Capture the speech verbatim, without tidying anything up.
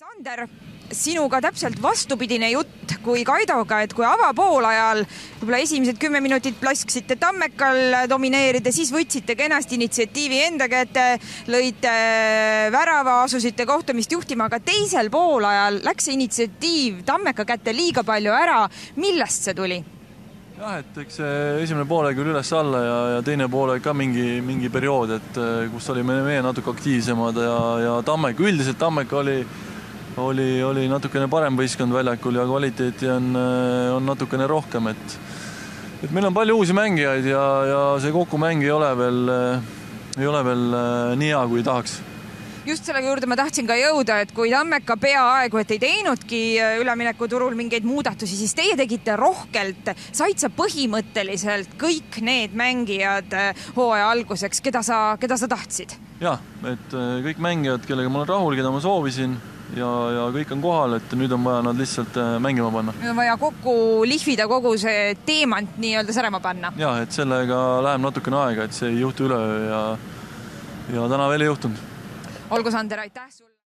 Sander, sinuga täpselt vastupidine jutt kui Kaidoga, et kui avapoolajal võib-olla esimesed kümme minutit lasksite Tammekal domineerida, siis võtsite kenasti initsiatiivi enda kätte, lõite värava, asusite kohtumist juhtima, aga teisel poolajal läks see initsiatiiv Tammeka kätte liiga palju ära. Millest see tuli? Jah, et eks esimene poole küll üles alla ja, ja teine poole ka mingi, mingi periood, et kus oli meie natuke aktiivsemad ja, ja Tammeka, üldiselt Tammeka oli Oli, oli natukene parem võistkond väljakul ja kvaliteeti on, on natukene rohkem, et, et meil on palju uusi mängijaid ja, ja see kokkumäng ei ole veel, ei ole veel nii hea, kui tahaks. Just selle juurde ma tahtsin ka jõuda, et kui Tammeka peaaegu, et ei teinudki üleminekuturul mingeid muudatusi, siis teie tegite rohkelt, said sa põhimõtteliselt kõik need mängijad hooaja alguseks, keda sa, keda sa tahtsid? Jah, et kõik mängijad, kellega ma olen rahul, keda ma soovisin, ja, ja kõik on kohal, et nüüd on vaja nad lihtsalt mängima panna. Nüüd on vaja kokku lihvida kogu see teemant nii-öelda särema panna. Jah, et sellega läheb natukene aega, et see ei juhtu üleöö ja, ja täna veel ei juhtunud. Olgu, Sander, aitäh sulle!